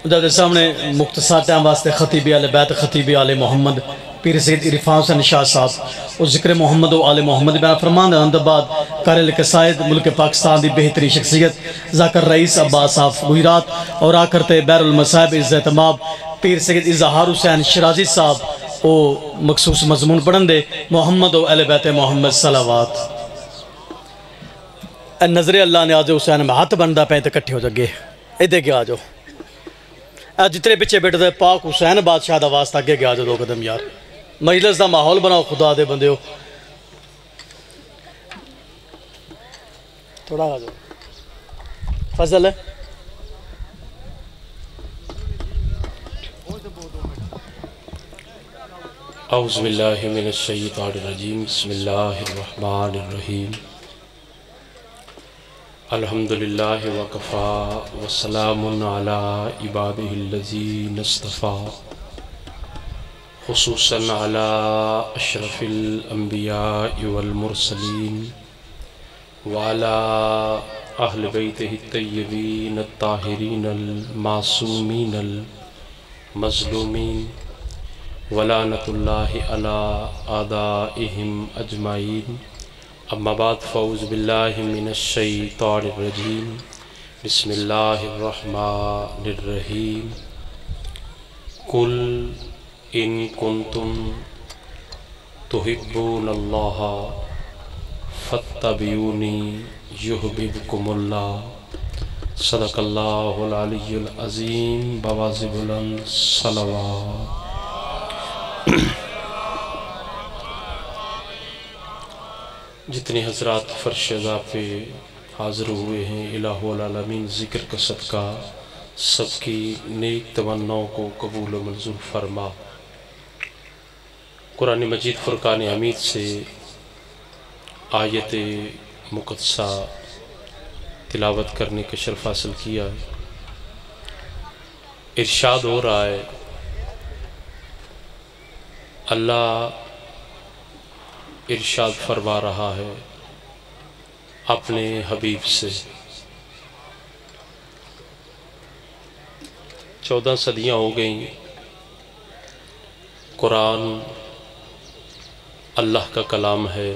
جب سامنے مختصر ٹائم واسطے خطیبی آل بیت خطیبی آل محمد پیر سید عرفان حسین شاہ صاحب اور ذکر محمد و آل محمد بیان فرمان احمد آباد قاری القصائد ملک پاکستان دی بہتری شخصیت ذاکر رئیس عباس صاحب گجرات اور آکرتے بیر المصائب عزت ماب پیر سید اظہار حسین شرازی صاحب او مخصوص مضمون پڑھن دے محمد و اہل بیت محمد صلوات نظر اللہ نے آج حسین میں ہاتھ بندہ پہ اکٹھے ہو جگے ادھے کے آجو جتنے پیچھے بیٹھے تھے پاک حسین بادشاہ دا واسطہ اگے کے آجو دو قدم یار مجلس دا ماحول بناؤ خدا دے بندے ہو تھوڑا آجو فضل ہے اعوذ باللہ من الشیطان الرجیم بسم اللہ الرحمن الرحیم الحمدللہ وکفا وسلام علی عبادہ الذین اصطفیٰ خصوصاً علی اشرف الانبیاء والمرسلین وعلی اہل بیتہ الطیبین الطاہرین المعصومین المظلومین ولعنت اللہ علی اعدائہم اجمعین اما بعد فاعوذ باللہ من الشیطان الرجیم بسم اللہ الرحمن الرحیم قل ان کنتم تحبون اللہ فاتبعونی یحببکم اللہ صدق اللہ العلی العظیم بواز بلند صلوات جتنے حضرات فرش عزا پہ حاضر ہوئے ہیں الہ العالمین ذکر کا صدقہ سب کی نیک تمناؤں کو قبول و منظور فرما قرآن مجید فرقان حمید سے آیت مقدسہ تلاوت کرنے کا شرف حاصل کیا ارشاد ہو رہا ہے اللہ ارشاد فرما رہا ہے اپنے حبیب سے 14 صدیاں ہو گئیں قرآن اللہ کا کلام ہے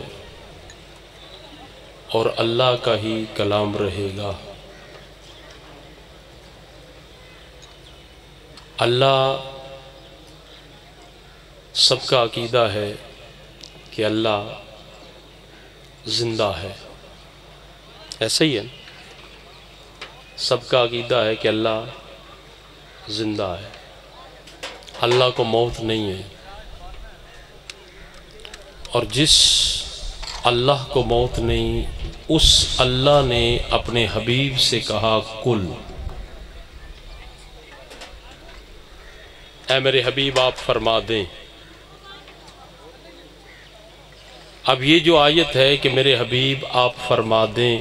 اور اللہ کا ہی کلام رہے گا اللہ سب کا عقیدہ ہے کہ اللہ زندہ ہے ایسا ہی ہے سب کا عقیدہ ہے کہ اللہ زندہ ہے اللہ کو موت نہیں ہے اور جس اللہ کو موت نہیں اس اللہ نے اپنے حبیب سے کہا کل اے میرے حبیب آپ فرما دیں اب یہ جو آیت ہے کہ میرے حبیب آپ فرما دیں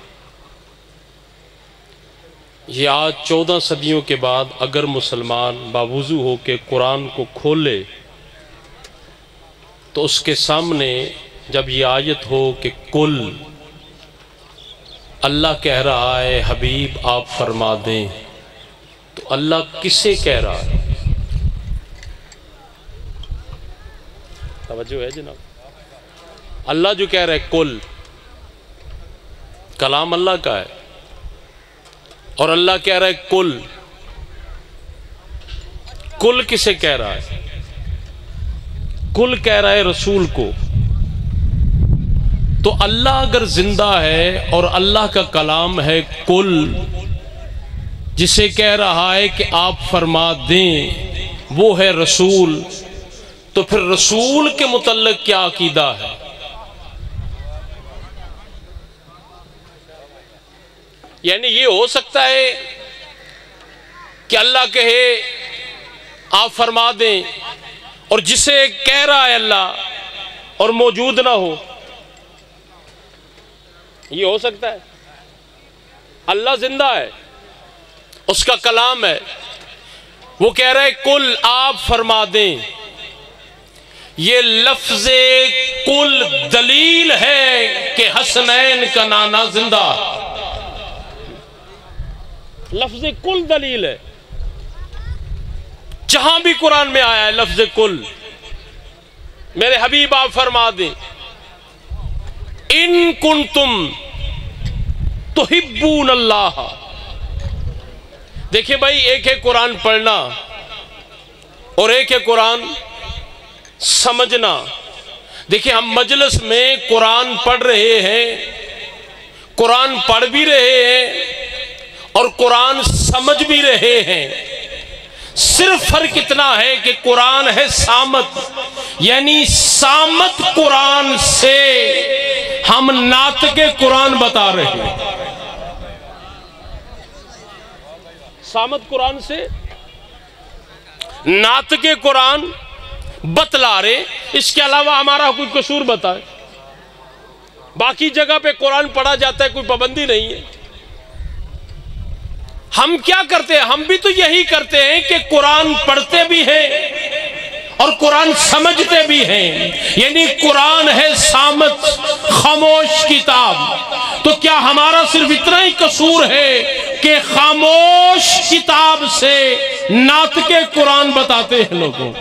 یہ آج 14 صدیوں کے بعد اگر مسلمان باوضو ہو کے قرآن کو کھولے تو اس کے سامنے جب یہ آیت ہو کہ کل اللہ کہہ رہا ہے حبیب آپ فرما دیں تو اللہ کسے کہہ رہا ہے توجہ ہے جناب اللہ جو کہہ رہا ہے کل کلام اللہ کا ہے اور اللہ کہہ رہا ہے کل کسے کہہ رہا ہے کل کہہ رہا ہے رسول کو تو اللہ اگر زندہ ہے اور اللہ کا کلام ہے کل جسے کہہ رہا ہے کہ آپ فرما دیں وہ ہے رسول تو پھر رسول کے متعلق کیا عقیدہ ہے یعنی یہ ہو سکتا ہے کہ اللہ کہے آپ فرما دیں اور جسے کہہ رہا ہے اللہ اور موجود نہ ہو یہ ہو سکتا ہے اللہ زندہ ہے اس کا کلام ہے وہ کہہ رہا ہے کل آپ فرما دیں یہ لفظ کل دلیل ہے کہ حسنین کا نانا زندہ لفظ کل دلیل ہے جہاں بھی قرآن میں آیا ہے لفظ کل، میرے حبیب آپ فرما دیں ان کنتم تحبون اللہ۔ دیکھیں بھائی، ایک ہے قرآن پڑھنا اور ایک ہے قرآن سمجھنا۔ دیکھیں ہم مجلس میں قرآن پڑھ رہے ہیں، قرآن پڑھ بھی رہے ہیں اور قرآن سمجھ بھی رہے ہیں، صرف فرق اتنا ہے کہ قرآن ہے سامت، یعنی سامت قرآن سے ہم ناطق قرآن بتا رہے ہیں، سامت قرآن سے ناطق قرآن بتلا رہے، اس کے علاوہ ہمارا کوئی قصور بتائے۔ باقی جگہ پہ قرآن پڑھا جاتا ہے، کوئی پابندی نہیں ہے۔ ہم کیا کرتے ہیں؟ ہم بھی تو یہی کرتے ہیں کہ قرآن پڑھتے بھی ہیں اور قرآن سمجھتے بھی ہیں، یعنی قرآن ہے سامت، خاموش کتاب۔ تو کیا ہمارا صرف اتنا ہی قصور ہے کہ خاموش کتاب سے ناطق قرآن بتاتے ہیں لوگوں؟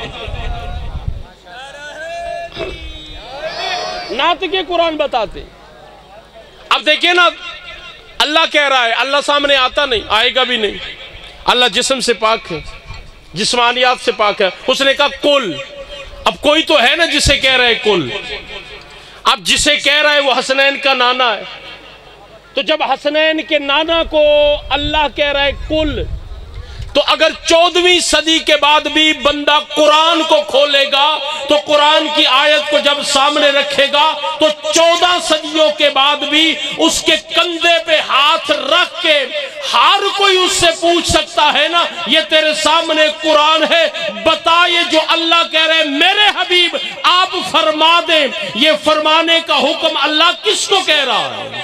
ناطق قرآن بتاتے۔ اب دیکھیں نا، اللہ کہہ رہا ہے، اللہ سامنے آتا نہیں، آئے گا بھی نہیں، اللہ جسم سے پاک ہے، جسمانیات سے پاک ہے۔ اس نے کہا کل، اب کوئی تو ہے نا جسے کہہ رہا ہے کل، اب جسے کہہ رہا ہے وہ حسنین کا نانا ہے، تو جب حسنین کے نانا کو اللہ کہہ رہا ہے کل، تو اگر 14ویں صدی کے بعد بھی بندہ قرآن کو کھولے گا تو قرآن کی آیت کو جب سامنے رکھے گا تو 14 صدیوں کے بعد بھی اس کے کندھے پہ ہاتھ رکھ کے ہر کوئی اس سے پوچھ سکتا ہے نا، یہ تیرے سامنے قرآن ہے، بتا یہ جو اللہ کہہ رہے ہیں میرے حبیب آپ فرما دیں، یہ فرمانے کا حکم اللہ کس کو کہہ رہا ہے؟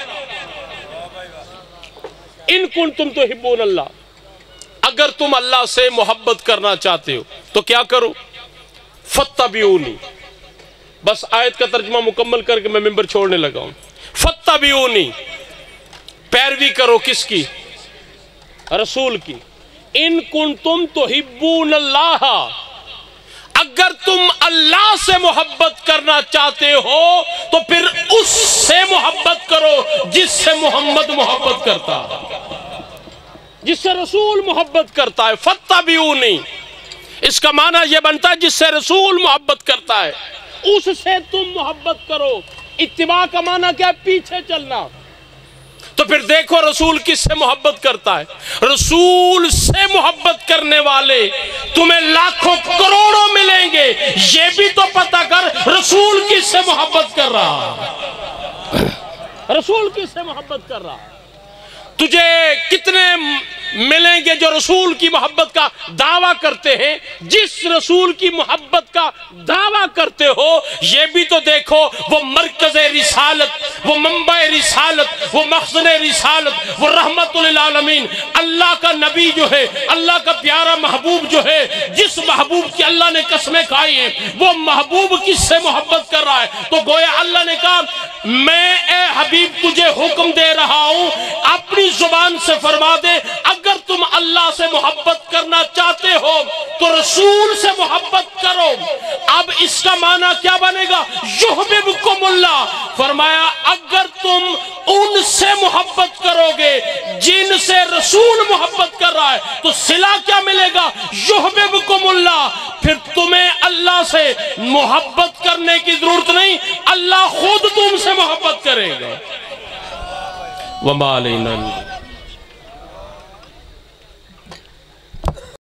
ان کنتم تحبون اللہ، اگر تم اللہ سے محبت کرنا چاہتے ہو تو کیا کرو؟ فاتبعونی۔ بس آیت کا ترجمہ مکمل کر کے میں ممبر چھوڑنے لگا ہوں۔ فاتبعونی، پیروی کرو کس کی؟ رسول کی۔ ان کنتم تحبون اللہ، اگر تم اللہ سے محبت کرنا چاہتے ہو تو پھر اس سے محبت کرو جس سے محمد محبت کرتا ہے، جس سے رسول محبت کرتا ہے۔ فاتبعونی، اس کا معنی یہ بنتا ہے جس سے رسول محبت کرتا ہے اس سے تم محبت کرو۔ اتباع کا معنی کیا ہے؟ پیچھے چلنا۔ تو پھر دیکھو رسول کس سے محبت کرتا ہے؟ رسول سے محبت کرنے والے تمہیں لاکھوں کروڑوں ملیں گے، یہ بھی تو پتہ کر رسول کس سے محبت کر رہا ہے، رسول کس سے محبت کر رہا ہے۔ تجھے کتنے ملیں گے جو رسول کی محبت کا دعویٰ کرتے ہیں؟ جس رسول کی محبت کا دعویٰ کرتے ہو یہ بھی تو دیکھو، وہ مرکز رسالت، وہ منبع رسالت، وہ مخزن رسالت، وہ رحمت للعالمین، اللہ کا نبی جو ہے، اللہ کا پیارا محبوب جو ہے، جس محبوب کی اللہ نے قسمیں کھائی ہیں، وہ محبوب کس سے محبت کر رہا ہے؟ تو گویا اللہ نے کہا میں اے حبیب تجھے حکم دے رہا ہوں، اپنی زبان سے فرما دے اگر تم اللہ سے محبت کرنا چاہتے ہو تو رسول سے محبت کرو۔ اب اس کا معنی کیا بنے گا؟ یحببکم اللہ، فرمایا اگر تم ان سے محبت کرو گے جن سے رسول محبت کر رہا ہے تو صلہ کیا ملے گا؟ یحببکم اللہ، پھر تمہیں اللہ سے محبت کرنے کی ضرورت نہیں، اللہ خود تم سے محبت کرے گا۔ وما علینا